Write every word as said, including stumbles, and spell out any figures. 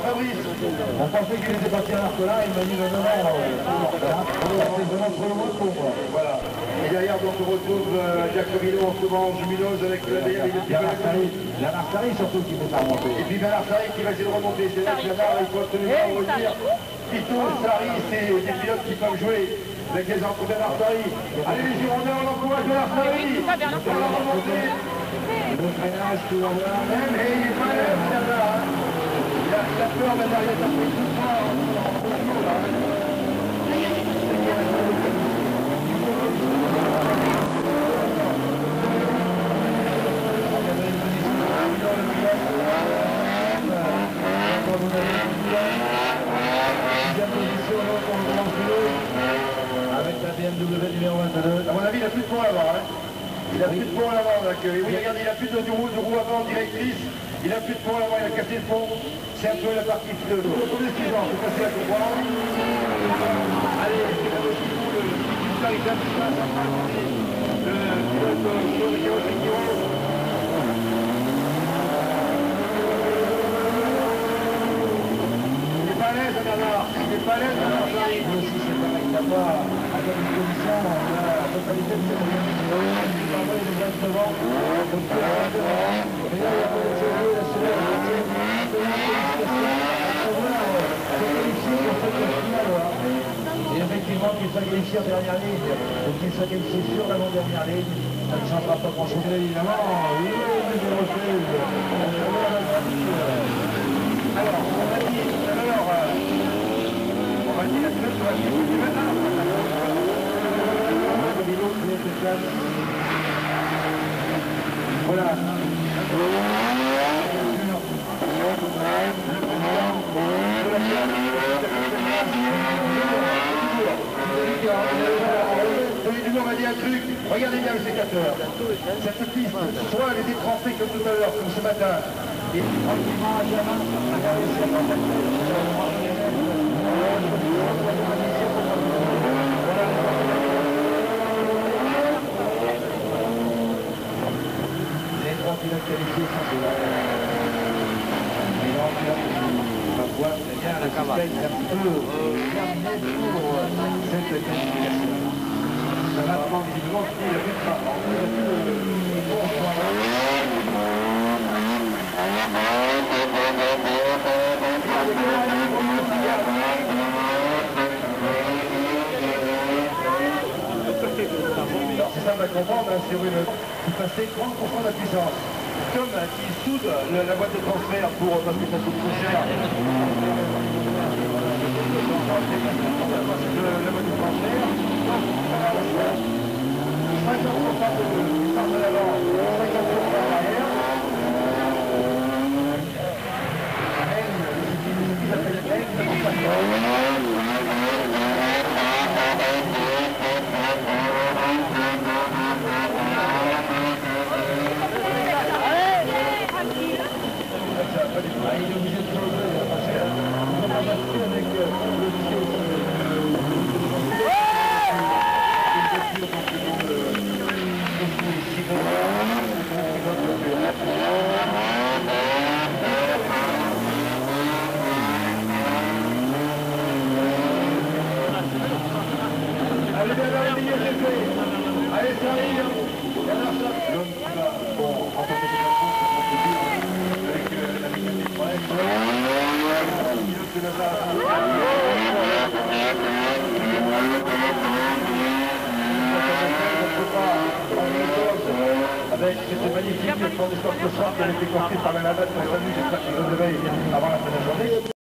Fabrice. On pensait qu'il était parti à l'Arcola, il m'a dit non, non, non, c'est vraiment trop loin pour moi. Voilà. Et derrière, donc, on retrouve euh, Giacomino en ce moment, Jumineuse avec la D M et le petit Bernard. La Marsari surtout qui ne peut pas remonter. Et puis Bernard Sarri qui va essayer de remonter. C'est là que Bernard, il faut absolument revenir. Tito, Sarri, c'est des pilotes qui peuvent jouer avec les entre Bernard Sarri. Allez les Girondins, on encourage Bernard Sarri. On va remonter. Le freinage, tout va bien. Même, et il est pas là, Bernard. Il a, il a peur, Bernard, il a tapé tout ça en concours, là. Avec la B M W numéro vingt-deux. À mon avis, il n'a plus de pont avant. Hein. Il n'a plus de pont à l'avant. Oui, regardez, il n'a plus de roue, de roue avant directrice. Il n'a plus de pont à l'avant, il a cassé le pont. C'est un peu la partie de l'eau. Comme les suivants, c'est facile à comprendre. Allez, c'est la logique pour le Sarita qui passe en train de le pilote de Kiro. Il n'est pas à l'aise, Bernard. Il n'est pas à l'aise, Bernard. Moi aussi, c'est pareil. Il n'a pas à quelle disposition la totalité de ses moyens. Il va envoyer les gars devant. Donc, il va devant. Mais là, il a pas de jouer la semaine. Et effectivement, qu'il soit qualifié en dernière ligne, ou qu'il soit qualifié sur l'avant-dernière ligne, ça ne changera pas grand-chose. Évidemment, oui, mais je refuse. Alors, on va dire, alors, euh, on va dire la semaine sur la suite du matin. Voilà. On m'a dit un truc, regardez bien le sécateur. Cette piste, soit elle était trempée comme tout à l'heure, comme ce matin. Et tranquillement, à Germain, les trois pilotes qualifiés sont là. Et donc, on va voir bien la suspense un petit peu terminée pour cette qualification. Ça va prendre visiblement qu'il a plus de pas. Il a plus de bon choix. Alors c'est ça, on va comprendre, hein, sur une qui passait trente pour cent de la puissance. comme euh, qui soude le- la boîte de transfert pour parce que ça coûte trop cher. Le- La boîte de transfert. cinquante pour cent de puissance à l'avant, cinquante pour cent à l'arrière. Ce qui s'appelle Il est obligé de changer, parce qu'on va passer avec le Allez, bien dans les milieux, c'est fait. Allez, ça arrive. L'homme qui va, bon, remporter cette course, c'est compliqué, avec euh, la mécanique des prêts. Le pilote de Lazare. Avec cette magnifique fond de sport qui a été construite par la Navette pour les familles, j'espère qu'ils vont lever avant la fin de la journée.